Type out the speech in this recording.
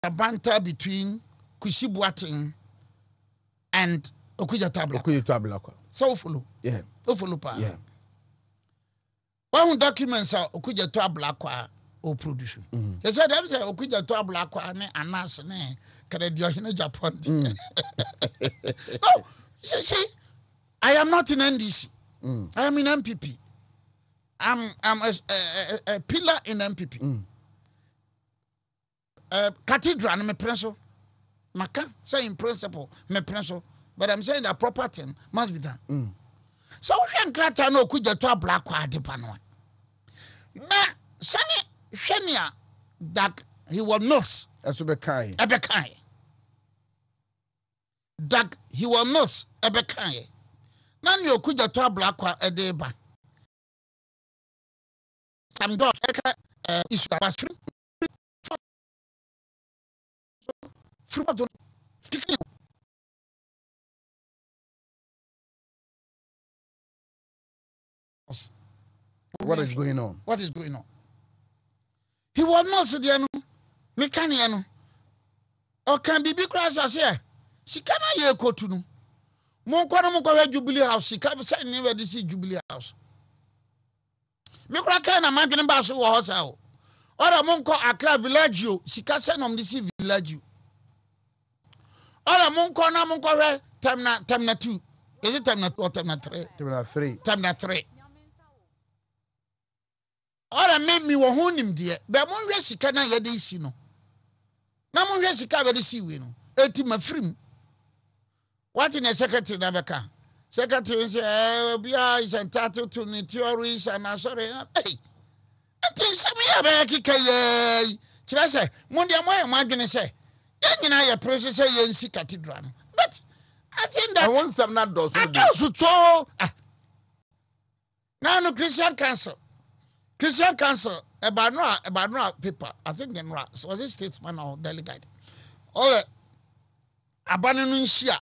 a banter between Kwesi Boahen and Ablakwa. So follow. Yeah. Follow pa. Yeah. One documents are Ablakwa or produce. They said them say Ablakwa ne anas ne Canadian Japan. No, see, I am not in NDC. I am in MPP. I'm a pillar in MPP. Cathedral me preso. Maka say in principle me preso, but I'm saying the proper thing must be done. So we can grata no kuja to Ablakwa adepa no. Na sani hwenia that he will nose Ebekai. That he will nose ebekai. Na ni okuja to Ablakwa edeba. Some dog is free. What is going on? What is going on? He was not so dear, mechaniano. Or can be big class as here. She cannot hear Cotunu. Monquano Jubilee House, she can't say never to see Jubilee House. Micracana Magan Basso was out. Or a monco Accra Villaggio, she can't send on the sea village. Or a monco Namonco Tamna 2. Is it Tamna 2 or Tamna 3? Tamna 3. Ora make me wo honim de be mo hwe sika na ye de isi no na mo hwe sika be de si we no eti mafrim what in a secretary na beka secretary say bia is entitled to the theories and sorry hey enti sami ya be kika ye kira say mo de mo adwene say ye nyina ye process ye nsi cathedral no but I think that I want some not does so now no Christian Council about no paper. I think was it statesman or delegate. All abandoned share